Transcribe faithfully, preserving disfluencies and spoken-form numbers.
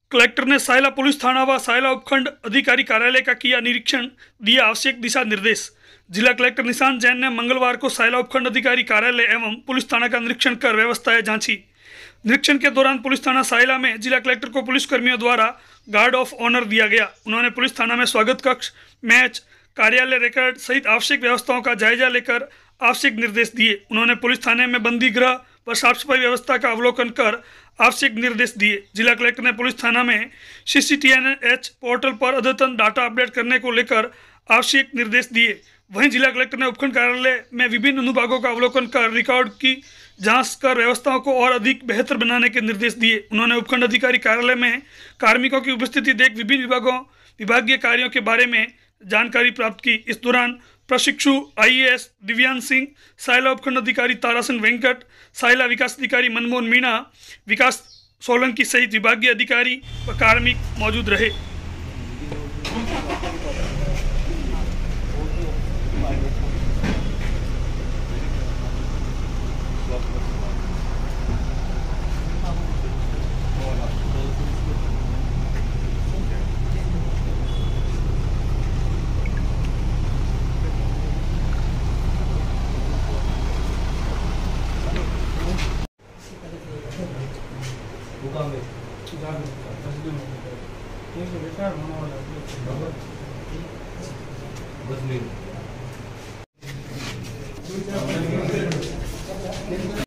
Collector ने Sayla police थाना व सायला उपखंड अधिकारी कार्यालय का किया निरीक्षण, दिया आवश्यक दिशा निर्देश। जिला कलेक्टर निशांत जैन ने मंगलवार को सायला उपखंड अधिकारी कार्यालय एवं पुलिस थाना का निरीक्षण कर व्यवस्थाएं जांची। निरीक्षण के दौरान पुलिस थाना सायला में जिला कलेक्टर को पुलिस कर्मियों द्वारा गार्ड ऑफ ऑनर दिया गया। उन्होंने पुलिस थाना में स्वागत कक्ष, मैच, कार्यालय रिकॉर्ड सहित आवश्यक व्यवस्थाओं का जायजा लेकर आवश्यक निर्देश दिए। उन्होंने पुलिस थाने में बंदी गृह व साफ सफाई व्यवस्था का अवलोकन कर आवश्यक निर्देश दिए। जिला कलेक्टर ने पुलिस थाना में सीसीटीएनएच पोर्टल पर अद्यतन डाटा अपडेट करने को लेकर आवश्यक निर्देश दिए। वहीं जिला कलेक्टर ने उपखंड कार्यालय में विभिन्न अनुभागों का अवलोकन कर रिकॉर्ड की जांच कर व्यवस्थाओं को और अधिक बेहतर बनाने के निर्देश दिए। उन्होंने उपखंड अधिकारी कार्यालय में कार्मिकों की उपस्थिति देख विभिन्न विभागों विभागीय कार्यों के बारे में जानकारी प्राप्त की। इस दौरान प्रशिक्षु आईएएस दिव्यांश सिंह, सायला उपखंड अधिकारी तारासन वेंकट, सायला विकास अधिकारी मनमोहन मीणा, विकास सोलंकी सहित विभागीय अधिकारी व कार्मिक मौजूद रहे। बस नहीं